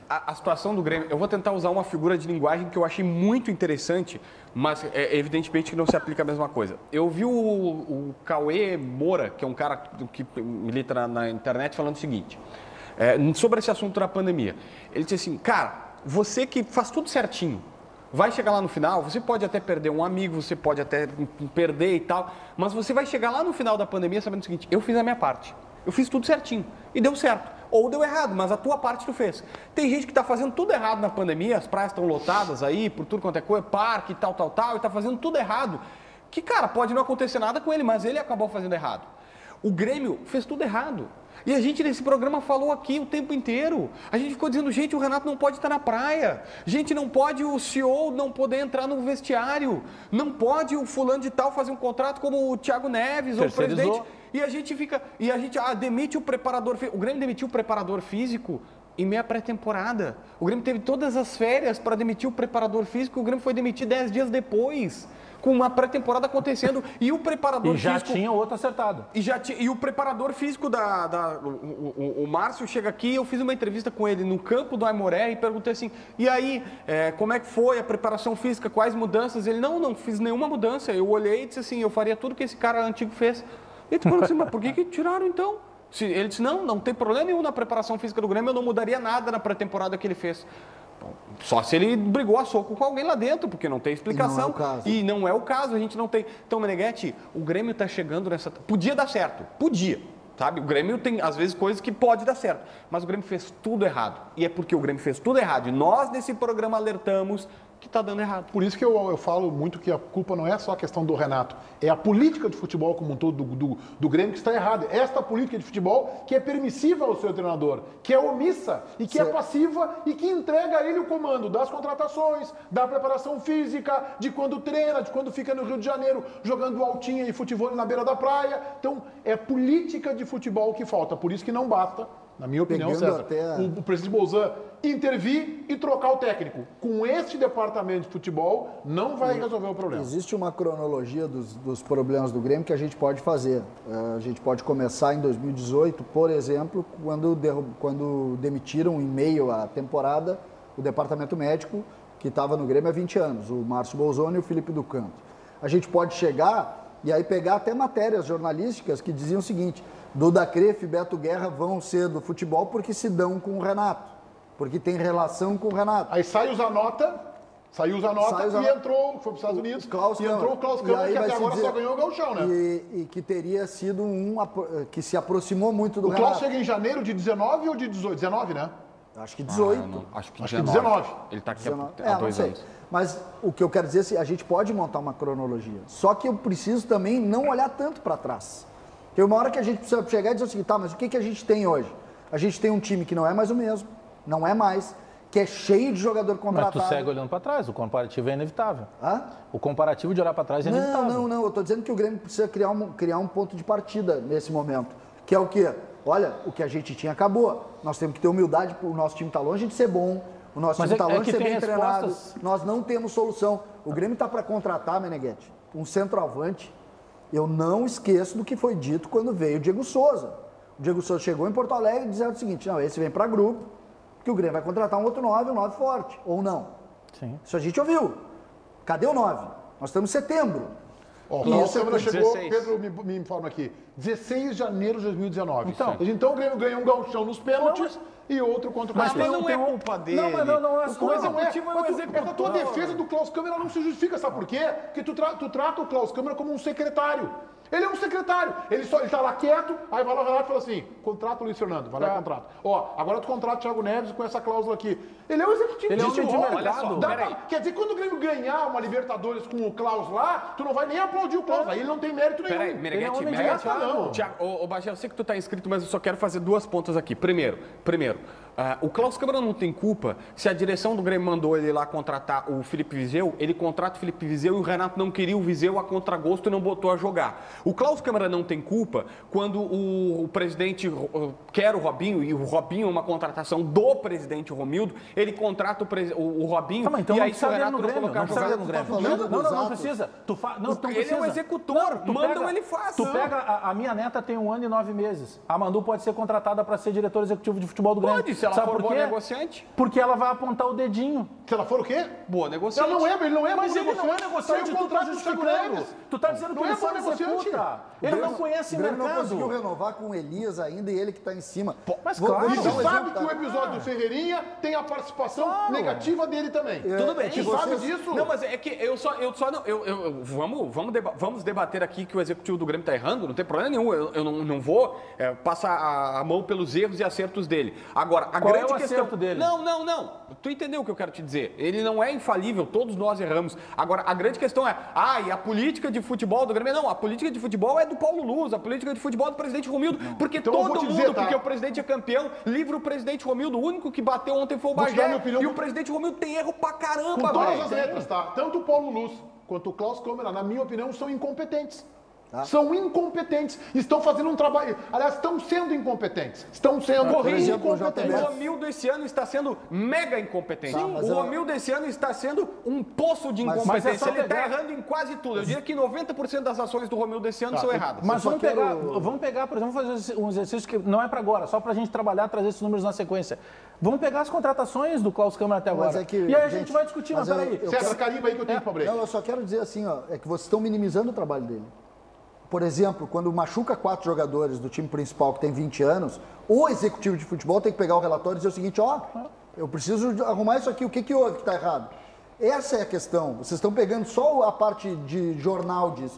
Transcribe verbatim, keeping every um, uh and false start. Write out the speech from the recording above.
a, a situação do Grêmio, eu vou tentar usar uma figura de linguagem que eu achei muito interessante, mas é, evidentemente que não se aplica a mesma coisa. Eu vi o, o Cauê Moura, que é um cara que milita na, na internet, falando o seguinte, é, sobre esse assunto da pandemia. Ele disse assim, cara, você que faz tudo certinho, vai chegar lá no final, você pode até perder um amigo, você pode até perder e tal, mas você vai chegar lá no final da pandemia sabendo o seguinte, eu fiz a minha parte, eu fiz tudo certinho e deu certo. Ou deu errado, mas a tua parte tu fez. Tem gente que está fazendo tudo errado na pandemia, as praias estão lotadas aí, por tudo quanto é coisa, parque, tal, tal, tal, e está fazendo tudo errado. Que, cara, pode não acontecer nada com ele, mas ele acabou fazendo errado. O Grêmio fez tudo errado. E a gente nesse programa falou aqui o tempo inteiro. A gente ficou dizendo, gente, o Renato não pode estar na praia. Gente, não pode o C E O não poder entrar no vestiário. Não pode o fulano de tal fazer um contrato como o Thiago Neves ou o presidente. E a gente fica, e a gente ah, demite o preparador físico. O Grêmio demitiu o preparador físico em meia pré-temporada. O Grêmio teve todas as férias para demitir o preparador físico. O Grêmio foi demitir dez dias depois, com uma pré-temporada acontecendo. E o preparador e já físico... tinha outro acertado. E, já tinha, e o preparador físico da... da o, o, o Márcio chega aqui, eu fiz uma entrevista com ele no campo do Aimoré e perguntei assim, e aí, é, como é que foi a preparação física, quais mudanças? Ele, não, não fiz nenhuma mudança. Eu olhei e disse assim, eu faria tudo que esse cara antigo fez. E tu falou assim, mas por que que tiraram então? Ele disse, não, não tem problema nenhum na preparação física do Grêmio, eu não mudaria nada na pré-temporada que ele fez. Só se ele brigou a soco com alguém lá dentro, porque não tem explicação. E não é o caso. E não é o caso, a gente não tem. Então, Meneghetti, o Grêmio está chegando nessa... Podia dar certo, podia, sabe? O Grêmio tem, às vezes, coisas que pode dar certo. Mas o Grêmio fez tudo errado. E é porque o Grêmio fez tudo errado. E nós, nesse programa, alertamos que está dando errado. Por isso que eu, eu falo muito que a culpa não é só a questão do Renato, é a política de futebol como um todo do, do, do Grêmio que está errada. Esta política de futebol que é permissiva ao seu treinador, que é omissa e que certo. é passiva e que entrega a ele o comando das contratações, da preparação física, de quando treina, de quando fica no Rio de Janeiro jogando altinha e futebol na beira da praia. Então, é política de futebol que falta. Por isso que não basta, na minha opinião, César, até... o, o presidente Bolzan intervir e trocar o técnico. Com este departamento de futebol, não vai resolver o problema. Existe uma cronologia dos, dos problemas do Grêmio que a gente pode fazer. A gente pode começar em dois mil e dezoito, por exemplo, quando, derrub... quando demitiram em meio à temporada o departamento médico que estava no Grêmio há vinte anos, o Márcio Bolzoni e o Felipe Ducanto. A gente pode chegar e aí pegar até matérias jornalísticas que diziam o seguinte: Duda Cref e Beto Guerra vão ser do futebol porque se dão com o Renato, porque tem relação com o Renato. Aí sai o Zanota, saiu o Zanota Sai o Zan... e entrou, foi para os Estados Unidos, o Klaus e entrou o Klaus Câmara, que até agora dizer... só ganhou o Gauchão, né? E, e que teria sido um, que se aproximou muito do o Renato. O Klaus chega em janeiro de dezenove ou de dezoito? dezenove, né? Acho que dezoito. Ah, não, acho que acho dezenove. dezenove. Ele está aqui dezenove. há, há é, dois anos. Mas o que eu quero dizer é que a gente pode montar uma cronologia. Só que eu preciso também não olhar tanto para trás. Tem uma hora que a gente precisa chegar e dizer o seguinte, tá, mas o que, que a gente tem hoje? A gente tem um time que não é mais o mesmo, não é mais, que é cheio de jogador contratado. Mas tu segue olhando para trás, o comparativo é inevitável. Hã? O comparativo de olhar para trás é não, inevitável. Não, não, não, eu estou dizendo que o Grêmio precisa criar um, criar um ponto de partida nesse momento, que é o quê? Olha, o que a gente tinha acabou. Nós temos que ter humildade, o nosso time está longe de ser bom, o nosso mas time está é, longe é de ser bem respostas... treinado, nós não temos solução. O Grêmio está para contratar, Meneghetti, um centroavante. Eu não esqueço do que foi dito quando veio o Diego Souza. O Diego Souza chegou em Porto Alegre dizendo o seguinte, não, esse vem para grupo, que o Grêmio vai contratar um outro nove, um nove forte, ou não. Sim. Isso a gente ouviu. Cadê o nove? Nós estamos em setembro. Ó, oh, o Câmara chegou, Pedro me, me informa aqui, dezesseis de janeiro de dois mil e dezenove. Então, então o Grêmio ganhou um gauchão nos pênaltis e outro contra o Mas Cláudio. não, não é culpa dele. Não, mas não, não é. O coisa não é. Executivo é o executor. Mas a tua defesa do Klaus Câmara não se justifica, sabe por quê? Porque tu, tra tu trata o Klaus Câmara como um secretário. Ele é um secretário. Ele, só, ele tá lá quieto, aí vai lá o Renato e fala assim, contrata o Luiz Fernando, vai lá e contrata. Ó, agora tu contrata o Thiago Neves com essa cláusula aqui. Ele é o executivo. Ele é um de mercado. Olha só, dá pra, quer dizer, quando o Grêmio ganhar uma Libertadores com o Klaus lá, tu não vai nem aplaudir o Klaus. Aí ele não tem mérito nenhum. Peraí, Meneghetti, ele é Meneghetti, não. Tiago, ô, ô Bagé, eu sei que tu tá inscrito, mas eu só quero fazer duas pontas aqui. Primeiro, primeiro, uh, o Klaus Câmara não tem culpa se a direção do Grêmio mandou ele lá contratar o Felipe Vizeu, ele contrata o Felipe Vizeu e o Renato não queria o Vizeu a contragosto e não botou a jogar. O Klaus Câmara não tem culpa quando o, o presidente uh, quer o Robinho, e o Robinho é uma contratação do presidente Romildo, ele contrata o, o, o Robinho tá, então e não aí se o Renato no não Grêmio, colocar não jogar... No Grêmio. Tá não, não, não, não atos. precisa. Tu fa... não, tu ele precisa. é o executor, não, mandam pega, ele faz. Tu pega, a, a minha neta tem um ano e nove meses. A Manu pode ser contratada para ser diretor executivo de futebol do Grêmio. Pode, se ela Sabe for por boa quê? negociante? Porque ela vai apontar o dedinho. Se ela for o quê? Boa negociante. Ela não é, ele não é Mas bom ele não é negociante, Saiu o tu tá contrato do Thiago justificando. Neves. Tu tá dizendo que Não ele é só bom negociante. executa. Ele não conhece o o Grêmio não conseguiu mercado. renovar com o Elias ainda e ele que está em cima. mas Vou- claro. vou E te se dar um sabe exemplo, que o tá? episódio do Ferreirinha tem a participação Claro. negativa dele também. Tudo bem, A que gente sabe vocês- disso. Não, mas é que eu só, eu só não. Eu, eu- eu- vamos, vamos, deba- vamos debater aqui que o executivo do Grêmio está errando, não tem problema nenhum. Eu, eu não, não vou é, passar a, a mão pelos erros e acertos dele. Agora, a Qual é grande o questão. acerto dele? Não, não, não. Tu entendeu o que eu quero te dizer? Ele não é infalível, todos nós erramos. Agora, a grande questão é, ah, e a política de futebol do Grêmio? Não, a política de futebol é do Paulo Luz, a política de futebol é do presidente Romildo. Porque Então eu todo vou te mundo, dizer, tá? porque o presidente é campeão, livra o presidente Romildo. O único que bateu ontem foi o Vou te dar Bagé. minha opinião. E o presidente Romildo tem erro pra caramba, Com todas velho. as letras, tá? Tanto o Paulo Luz quanto o Klaus Câmara, na minha opinião, são incompetentes. Tá. São incompetentes. Estão fazendo um trabalho. Aliás, estão sendo incompetentes. Estão sendo por exemplo, o J O B incompetentes. Romildo esse ano está sendo mega incompetente. Sim, mas o eu- Romildo esse ano está sendo um poço de Mas- incompetência. mas é só Ele está pegar- errando em quase tudo. Eu diria que noventa por cento das ações do Romildo esse ano são erradas. Mas só vamos quero- pegar, vamos pegar, por exemplo, fazer um exercício que não é para agora, só para a gente trabalhar, trazer esses números na sequência. Vamos pegar as contratações do Klaus Câmara até Mas agora. é que, e aí a gente, gente, vai discutir, mas, mas eu- peraí. eu- César Carimba aí que eu tenho É. pra break. Não, eu só quero dizer assim, ó, é que vocês estão minimizando o trabalho dele. Por exemplo, quando machuca quatro jogadores do time principal que tem vinte anos, o executivo de futebol tem que pegar o relatório e dizer o seguinte, ó, eu preciso de arrumar isso aqui, o que, que houve que está errado? Essa é a questão. Vocês estão pegando só a parte de jornal disso.